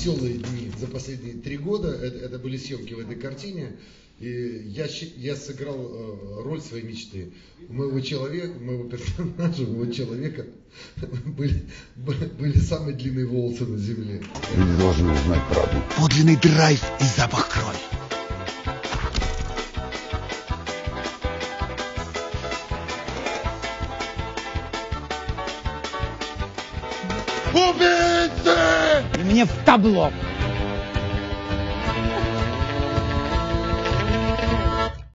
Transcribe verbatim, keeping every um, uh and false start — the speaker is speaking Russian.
веселые дни за последние три года. Это, это были съемки в этой картине. И я, я сыграл э, роль своей мечты. У моего человека, у моего персонажа, у моего человека были, были самые длинные волосы на земле. Люди должны узнать правду. Подлинный драйв и запах крови. Убийцы! И мне в табло.